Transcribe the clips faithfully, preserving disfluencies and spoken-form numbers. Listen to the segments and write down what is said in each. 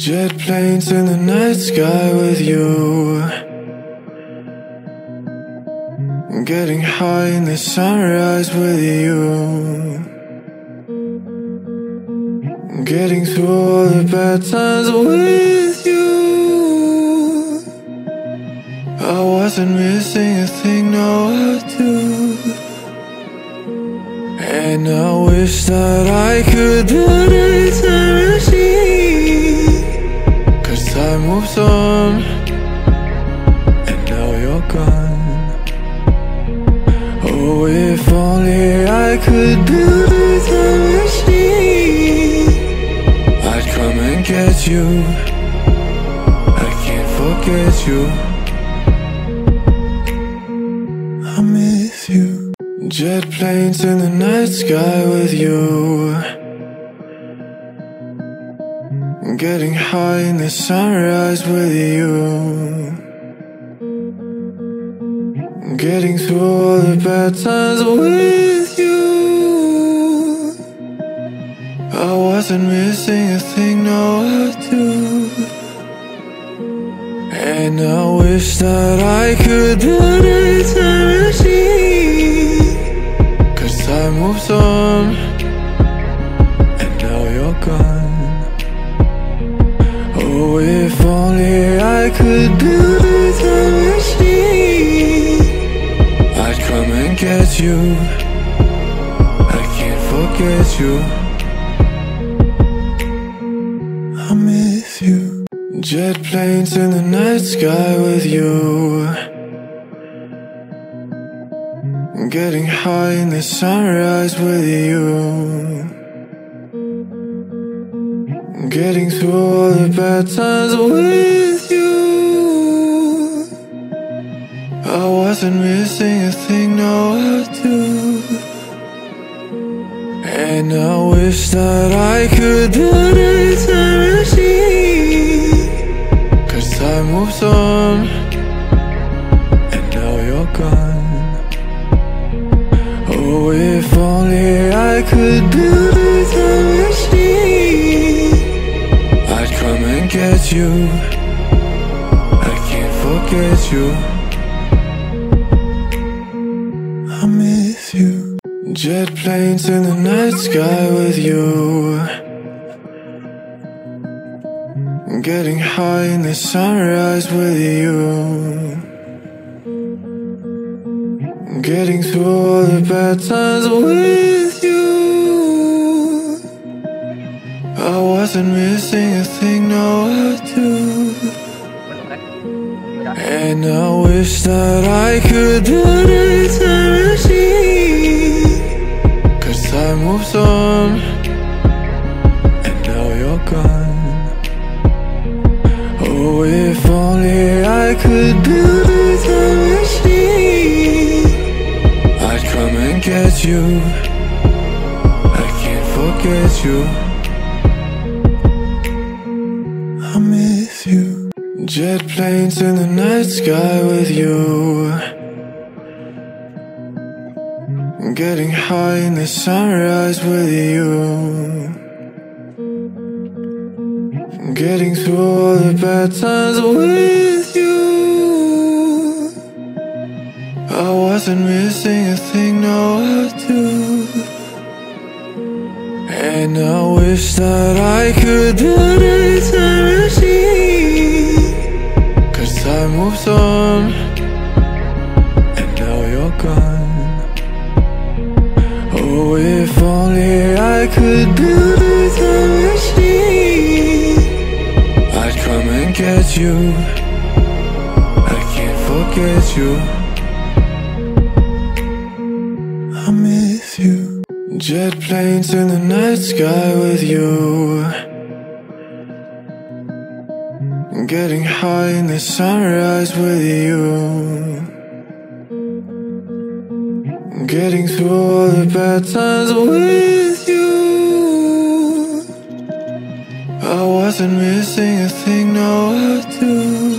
Jet planes in the night sky with you, getting high in the sunrise with you, getting through all the bad times with you. I wasn't missing a thing, no I do. And I wish that I could build a time machine, 'cause time moves on, and now you're gone. Oh, if only I could build a time machine, I'd come and get you. I can't forget you. I miss you. Jet planes in the night sky with you, getting high in the sunrise with you, getting through all the bad times with you. I wasn't missing a thing, no I do. And I wish that I could build a time machine, 'cause time moves on, and now you're gone. Oh, if only I could build a time machine, I'd come and get you. I can't forget you. I miss you. Jet planes in the night sky with you, getting high in the sunrise with you, getting through all the bad times with you. I wasn't missing a thing, no I do. And I wish that I could build a time machine, 'cause time moves on, and now you're gone. Oh, if only I could build a time machine, I'd come and get you. I can't forget you. I miss you. Jet planes in the night sky with you, getting high in the sunrise with you, getting through all the bad times with you. I wasn't missing a thing, no I do. And I wish that I could build a time machine, 'cause time moves on, and now you're gone. Oh, if only I could build a time machine, I'd come and get you. I can't forget you. I miss you. Jet planes in the night sky with you, getting high in the sunrise with you, getting through all the bad times with you. I wasn't missing a thing, no I do. And I wish that I could build a time machine, 'cause time moves on, and now you're gone. Oh, if only I could build a time machine, I'd come and get you. I can't forget you. I miss you. Jet planes in the night sky with you, getting high in the sunrise with you, getting through all the bad times with you. I wasn't missing a thing, no I do.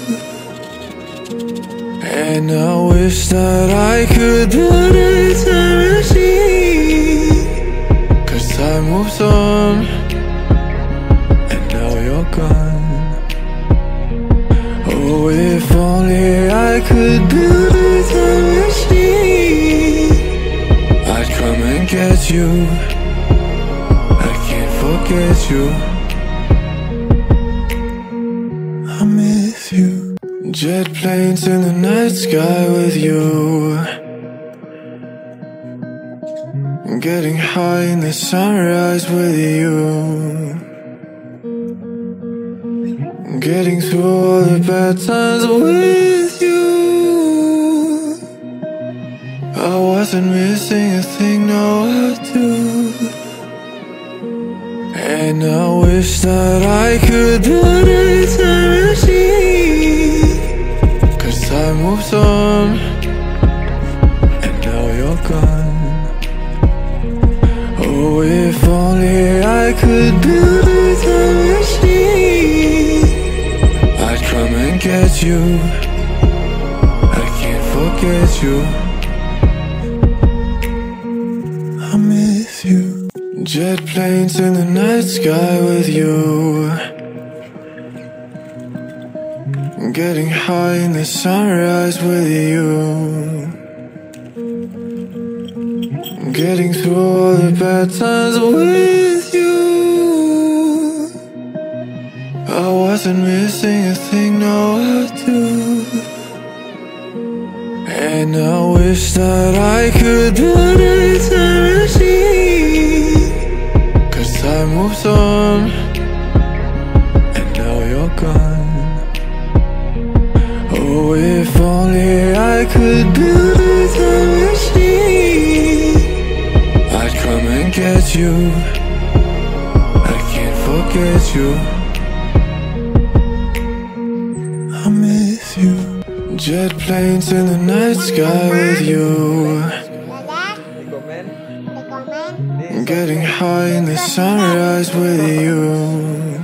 And I wish that I could build a time machine, 'cause time moves on, and now you're gone. could build a time machine, I'd come and get you. I can't forget you. I miss you. Jet planes in the night sky with you, getting high in the sunrise with you, getting through all the bad times with you. I wasn't missing a thing, no I do. And I wish that I could build a time machine, 'cause time moves on, and now you're gone. Oh, if only I could build a time machine, I'd come and get you. I can't forget you. I miss you. Jet planes in the night sky with you, getting high in the sunrise with you, getting through all the bad times with you. I wasn't missing a thing, no I do. And I wish that I could build a time machine, 'cause time moves on, and now you're gone. Oh, if only I could build a time machine, I'd come and get you. I can't forget you. I miss you. Jet planes in the night sky with you, getting high in the sunrise with you,